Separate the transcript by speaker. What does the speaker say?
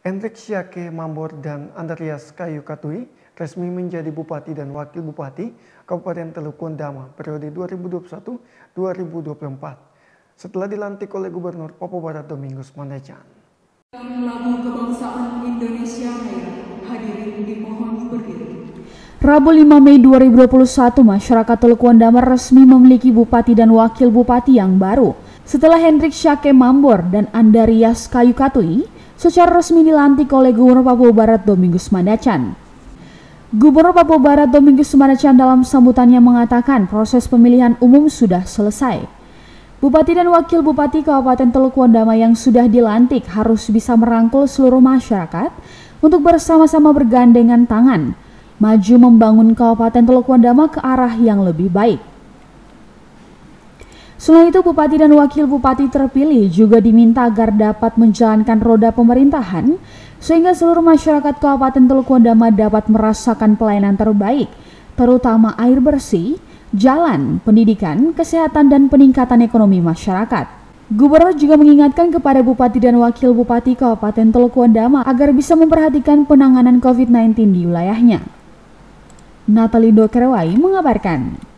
Speaker 1: Hendrik Syake Mambor dan Andreas Kayu Katui resmi menjadi Bupati dan Wakil Bupati Kabupaten Teluk Kondama periode 2021-2024 setelah dilantik oleh Gubernur Papua Barat Domingus Mandacan.
Speaker 2: Lagu Kebangsaan Indonesia Raya, hadirin dimohon berdiri.
Speaker 3: Rabu 5 Mei 2021, masyarakat Teluk Kondama resmi memiliki Bupati dan Wakil Bupati yang baru setelah Hendrik Syake Mambor dan Andreas Kayu Katui secara resmi dilantik oleh Gubernur Papua Barat Domingus Mandacan. Gubernur Papua Barat Domingus Mandacan dalam sambutannya mengatakan proses pemilihan umum sudah selesai. Bupati dan Wakil Bupati Kabupaten Teluk Kondama yang sudah dilantik harus bisa merangkul seluruh masyarakat untuk bersama-sama bergandengan tangan maju membangun Kabupaten Teluk Kondama ke arah yang lebih baik. Selain itu, Bupati dan Wakil Bupati terpilih juga diminta agar dapat menjalankan roda pemerintahan sehingga seluruh masyarakat Kabupaten Teluk Kondama dapat merasakan pelayanan terbaik, terutama air bersih, jalan, pendidikan, kesehatan, dan peningkatan ekonomi masyarakat. Gubernur juga mengingatkan kepada Bupati dan Wakil Bupati Kabupaten Teluk Kondama agar bisa memperhatikan penanganan COVID-19 di wilayahnya. Natalindo Kerewai mengabarkan.